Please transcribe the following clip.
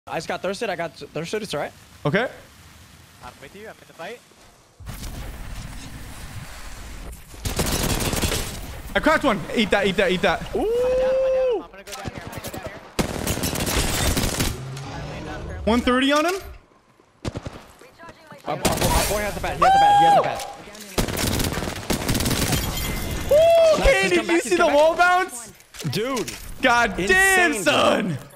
I just got thirsted. I got thirsted. It's all right. Okay. I'm with you. I'm in the fight. I cracked one. Eat that. Eat that. Eat that. Ooh. I'm gonna go down here. 130 on him. Our boy has the bat. He has the bat. He has the bat. Woo! Hey, did you see the wall bounce? Dude. God damn, Insane, son.